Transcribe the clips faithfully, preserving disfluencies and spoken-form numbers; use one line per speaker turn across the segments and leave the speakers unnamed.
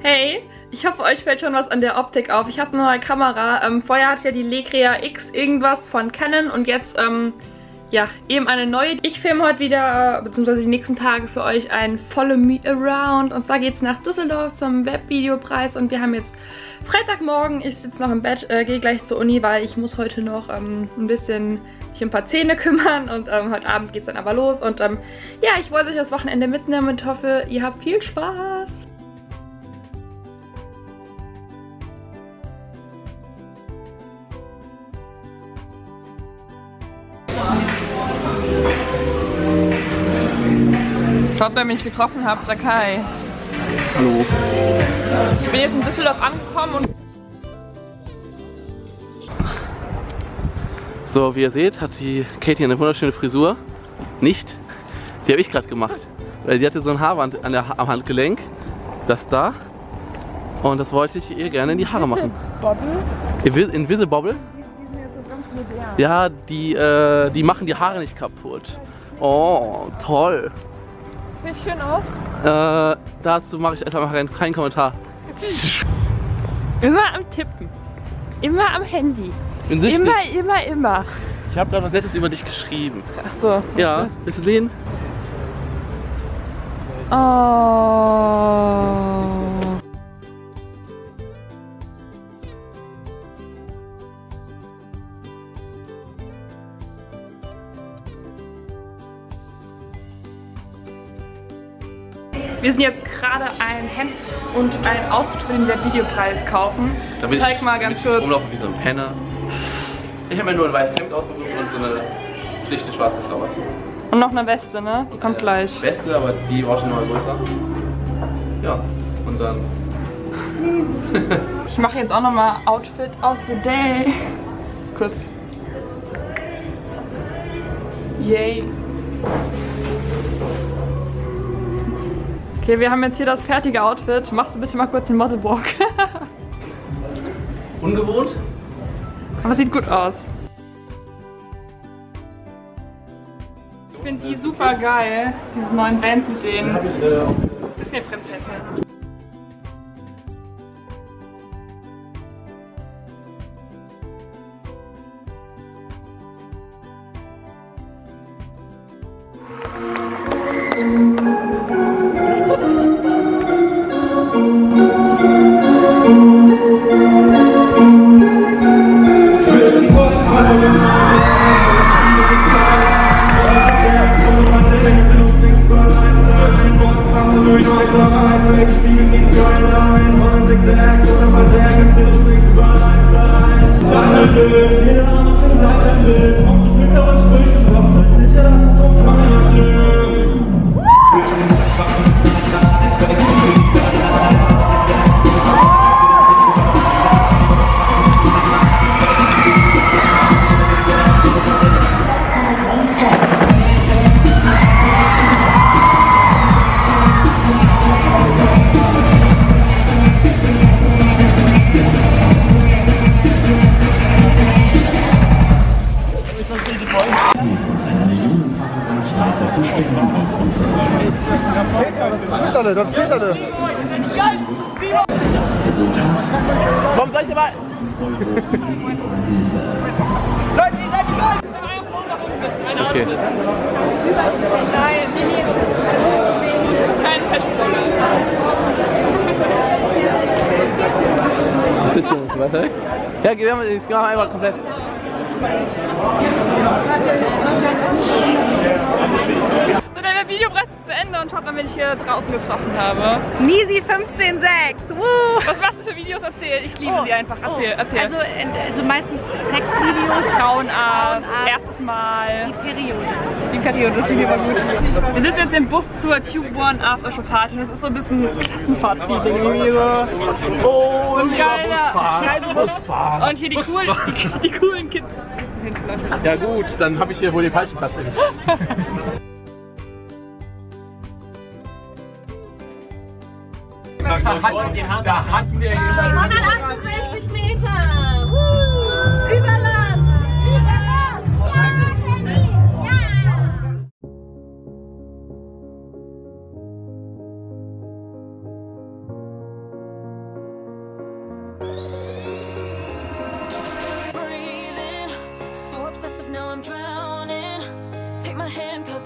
Hey, ich hoffe, euch fällt schon was an der Optik auf. Ich habe eine neue Kamera. Ähm, vorher hatte ich ja die Legria X irgendwas von Canon und jetzt, ähm, ja, eben eine neue. Ich filme heute wieder, beziehungsweise die nächsten Tage für euch ein Follow Me Around. Und zwar geht es nach Düsseldorf zum Webvideopreis und wir haben jetzt Freitagmorgen. Ich sitze noch im Bett, äh, gehe gleich zur Uni, weil ich muss heute noch ähm, ein bisschen mich um ein paar Zähne kümmern und ähm, heute Abend geht es dann aber los. Und ähm, ja, ich wollte euch das Wochenende mitnehmen und hoffe, ihr habt viel Spaß. Schaut, wer mich getroffen hat, Sakai.
Hallo.
Ich bin jetzt in Düsseldorf angekommen und...
So, wie ihr seht, hat die Katie eine wunderschöne Frisur. Nicht. Die habe ich gerade gemacht. Weil die hatte so ein Haarband an der, am Handgelenk. Das da. Und das wollte ich ihr gerne in die Haare machen. Bobble? Invisibobble? Die sind jetzt so ganz modern. Ja, die, äh, die machen die Haare nicht kaputt. Oh, toll.
Sieht schön aus.
Äh, dazu mache ich erstmal keinen, keinen Kommentar.
Immer am Tippen. Immer am Handy.
Bin süchtig.
Immer, immer, immer.
Ich habe gerade was Nettes über dich geschrieben.
Ach so.
Ja, willst du sehen?
Oh. Wir sind jetzt gerade ein Hemd und ein Outfit für den Webvideopreis kaufen.
Da bin
Zeig
ich,
mal ganz
ich
kurz.
rumlaufen wie so ein Penner. Ich habe mir nur ein weißes Hemd ausgesucht und so eine schlichte schwarze Klamotte.
Und noch eine Weste, ne? Die kommt gleich.
Weste, aber die war schon mal größer. Ja, und dann...
Ich mache jetzt auch nochmal Outfit of the Day. Kurz. Yay. Okay, wir haben jetzt hier das fertige Outfit. Machst du bitte mal kurz den Modelwalk.
Ungewohnt?
Aber sieht gut aus. Ich finde die super geil, diese neuen Bands mit den
Hab ich, äh,
Disney-Prinzessinnen.
Das geht alle.
Komm, gleich dabei! Okay.
Nein, nee, nee. Kein Fashion.
Ja, gehen wir mal, ich mache einmal komplett.
So, der Videopreis ist zu Ende und schaut mal, wen ich hier draußen getroffen habe. Nisi fünfzehn sechs. Was machst du für Videos? Erzähl, ich liebe
Oh,
sie einfach. Erzähl,
oh.
erzähl.
Also, also meistens Sexvideos,
Frauenarzt,
Frauenarzt,
erstes Mal.
die Periode.
Die Periode, das Video war gut. Wir sitzen jetzt im Bus zur Tube One After Show Party und das ist so ein bisschen Klassenfahrt-Feeling irgendwie so.
Oh,
Und geiler, geiler Bus. Und hier die coolen, die, die coolen Kids sitzen hinten.
Ja gut, dann habe ich hier wohl den falschen Platz erwischt. Da hatten wir jemanden.
hundertachtundsechzig Meter! Uh, Überlast! Überlast! Ja, Kenny! Ja!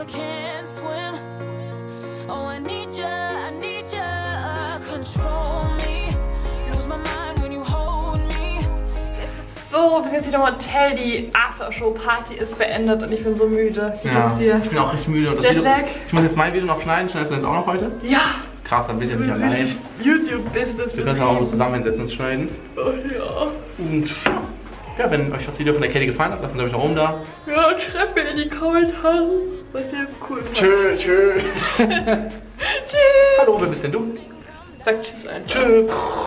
I can't swim. Oh, I need you, I need you, control me. Lose my mind when you hold me.
So, wir sind jetzt wieder im Hotel. Die Aftershow-Party ist beendet und ich bin so müde. Wie
Ja,
geht's dir?
ich bin auch richtig müde. Und das Video,
Jetlag?
ich muss jetzt mein Video noch schneiden. Schneidest du das auch noch heute?
Ja!
Krass, dann bin ich ja nicht allein.
YouTube-Business.
Wir können es auch so zusammen hinsetzen und schneiden.
Oh ja.
Und ja, wenn euch das Video von der Katie gefallen hat, lasst einen Daumen nach oben da.
Ja, und schreibt mir in die Kommentare, was ihr cool fandet.
Tschö, tschö.
Tschüss.
Hallo, wer bist denn du?
Sag Tschüss einfach.
Tschö.